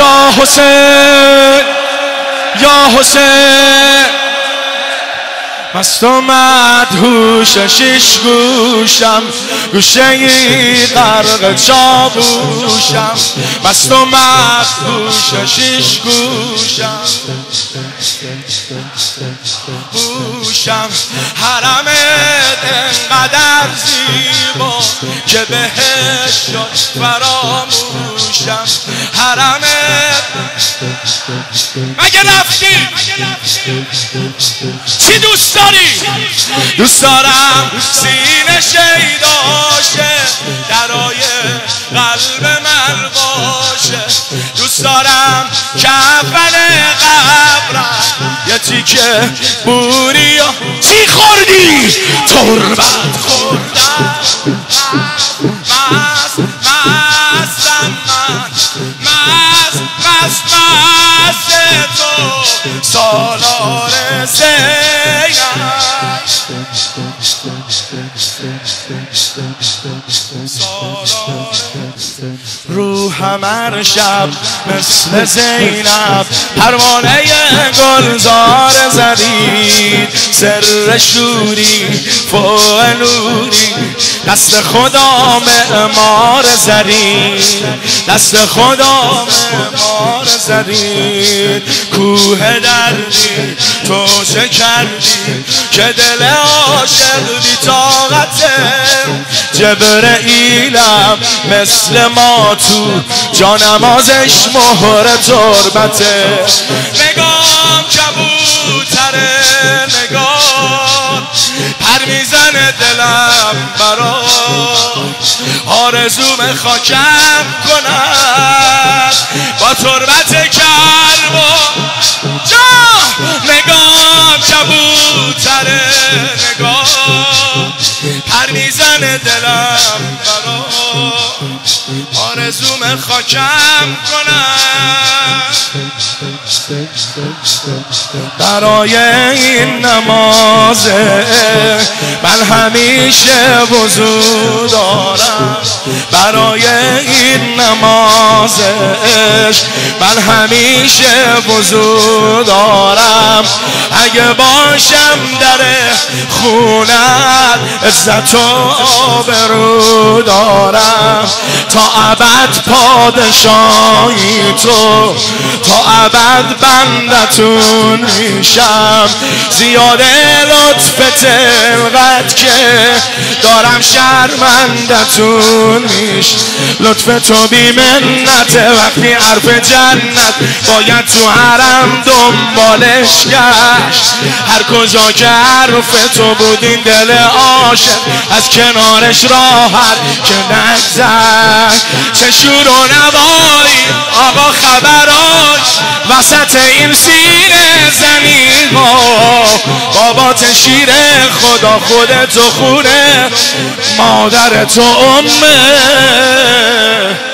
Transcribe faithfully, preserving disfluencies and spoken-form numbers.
یا حسین یا حسین مست و مدهوش شش گوشم گوشه ای غرق چاووشم مست و مدهوش شش گوشم گوشم حرمت انقدر زیبا که بهش شد فراموشم حرمت مگه رفتی چی دوست داری؟ دوست دارم سینه شیداشه درای قلب من باشه دوست دارم کفن قبرم یه تیکه بوری و چی خوردی؟ تربت خوردم مست مستم من مست مست مست تو سالار زینب روحم هر شب مثل زینب پروانه گلزار زدید سر شوری فوق نوری دست خدا معمار زدید دست خدا معمار زدید کوه دردی تو چه کردی که دل عاشق بی طاقته جبرئیلم مثل ما تو جانمازش مهر تربته نگام کبوتره نگاه پر میزنه دلم برا آرزوم خاکم کند با تربت کربا جا نگام کبوتره نگاه پر میزنه دلم برا آرزوم خاکم کنم برای این نمازه من همیشه وضو دارم برای این نمازش من همیشه وضو دارم اگه باشم در خونت عزت و آبرو دارم تا ابد پادشاهی تو تا ابد بندتون میشم زیاده لطف تلقت که دارم شرمندتون میش لطف تو بی منته وقتی حرف جنت باید تو حرم دنبالش گشت هر کجا که حرف تو بود این دل عاشق از کنارش راحت که نگذشت چه شور و نوایی آقا خبرای وسط این سینه زمین ها بابات شیر خدا خودتو خونه مادر تو امه